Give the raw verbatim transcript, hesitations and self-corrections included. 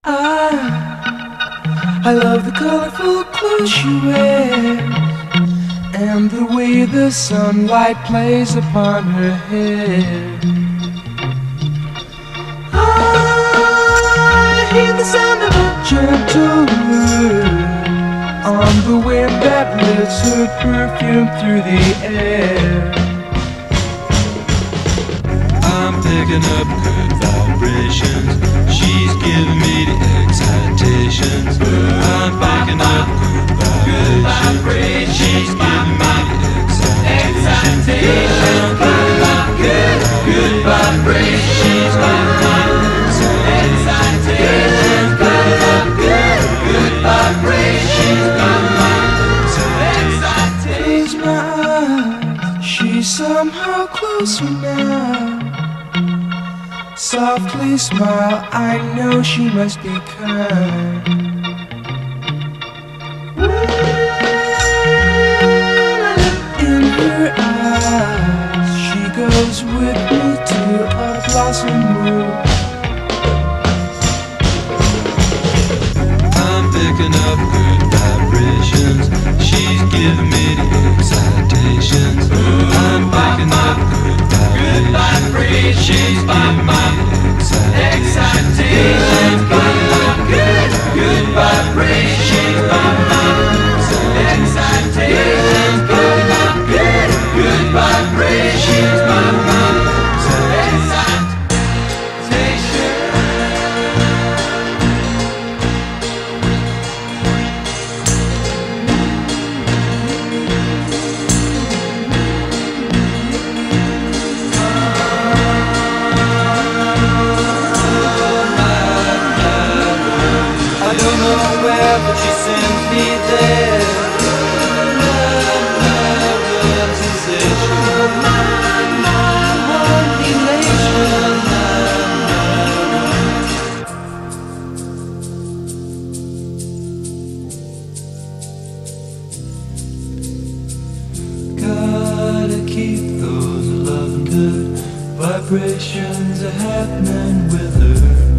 I, I love the colorful clothes she wears and the way the sunlight plays upon her hair. I hear the sound of a gentle word on the wind that lifts her perfume through the air. I'm picking up good vibrations. She's giving me the excitations. I'm picking up good vibrations. She's giving me the excitations. I'm picking up good, good vibrations. She's giving me the excitations. Picking up good, good vibrations. She's giving me the excitations. Close my eyes, she's somehow closer now. Softly smile, I know she must be kind. In her eyes, she goes with me to a blossom room. I'm picking up good vibrations. She's giving me the excitations. I'm picking up good vibrations. She's giving me the excitations. Picking up good, good vibrations. Excitations. Picking up good, good vibrations. But she sends me there. Gotta keep those loving good vibrations a happening with her.